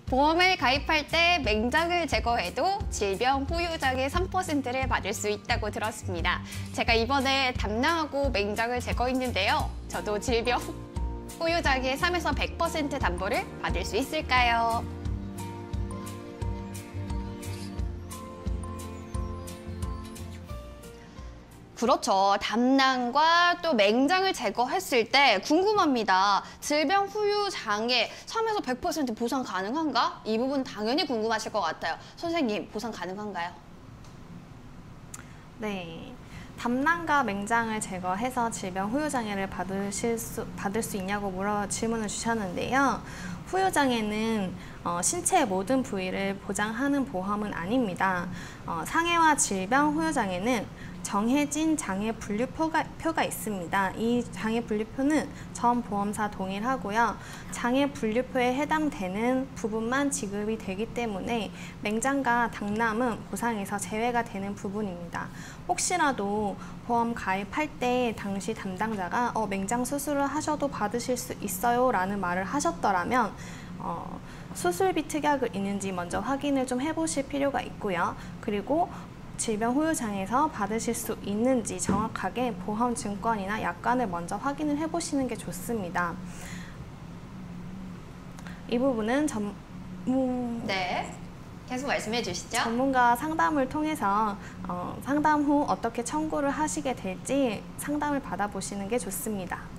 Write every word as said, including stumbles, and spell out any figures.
보험을 가입할 때 맹장을 제거해도 질병 후유장애 삼 퍼센트를 받을 수 있다고 들었습니다. 제가 이번에 담낭하고 맹장을 제거했는데요. 저도 질병 후유장애 삼에서 백 퍼센트 담보를 받을 수 있을까요? 그렇죠. 담낭과 또 맹장을 제거했을 때 궁금합니다. 질병 후유 장애 삼에서 백 퍼센트 보상 가능한가? 이 부분 당연히 궁금하실 것 같아요. 선생님, 보상 가능한가요? 네. 담낭과 맹장을 제거해서 질병 후유 장애를 받으실 수, 받을 수 있냐고 물어 질문을 주셨는데요. 후유 장애는 어, 신체의 모든 부위를 보장하는 보험은 아닙니다. 어, 상해와 질병 후유 장애는 정해진 장애 분류표가 표가 있습니다. 이 장애 분류표는 전 보험사 동일하고요. 장애 분류표에 해당되는 부분만 지급이 되기 때문에 맹장과 담낭은 보상에서 제외가 되는 부분입니다. 혹시라도 보험 가입할 때 당시 담당자가 어, 맹장 수술을 하셔도 받으실 수 있어요 라는 말을 하셨더라면 어, 수술비 특약을 있는지 먼저 확인을 좀 해보실 필요가 있고요. 그리고 질병 후유장애에서 받으실 수 있는지 정확하게 보험 증권이나 약관을 먼저 확인을 해보시는 게 좋습니다. 이 부분은 전문... 네, 계속 말씀해 주시죠. 전문가 상담을 통해서 어, 상담 후 어떻게 청구를 하시게 될지 상담을 받아보시는 게 좋습니다.